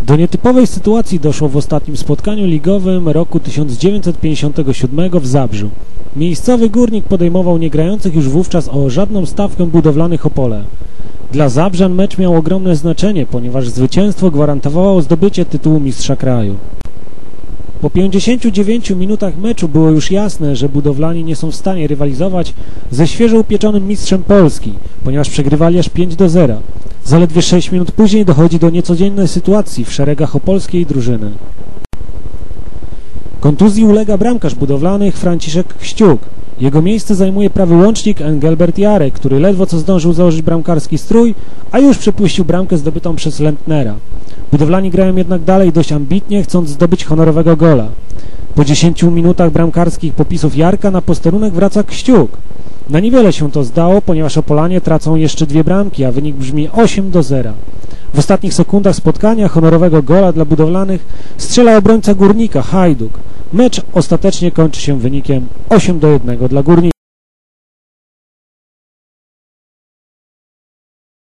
Do nietypowej sytuacji doszło w ostatnim spotkaniu ligowym roku 1957 w Zabrzu. Miejscowy Górnik podejmował niegrających już wówczas o żadną stawkę budowlanych Opole. Dla Zabrzan mecz miał ogromne znaczenie, ponieważ zwycięstwo gwarantowało zdobycie tytułu mistrza kraju. Po 59 minutach meczu było już jasne, że budowlani nie są w stanie rywalizować ze świeżo upieczonym mistrzem Polski, ponieważ przegrywali aż 5-0. Zaledwie 6 minut później dochodzi do niecodziennej sytuacji w szeregach opolskiej drużyny. Kontuzji ulega bramkarz budowlanych Franciszek Kściuk. Jego miejsce zajmuje prawy łącznik Engelbert Jarek, który ledwo co zdążył założyć bramkarski strój, a już przepuścił bramkę zdobytą przez Lentnera. Budowlani grają jednak dalej dość ambitnie, chcąc zdobyć honorowego gola. Po 10 minutach bramkarskich popisów Jarka na posterunek wraca Kściuk. Na niewiele się to zdało, ponieważ Opolanie tracą jeszcze 2 bramki, a wynik brzmi 8-0. W ostatnich sekundach spotkania honorowego gola dla budowlanych strzela obrońca Górnika Hajduk. Mecz ostatecznie kończy się wynikiem 8-1 dla Górnika.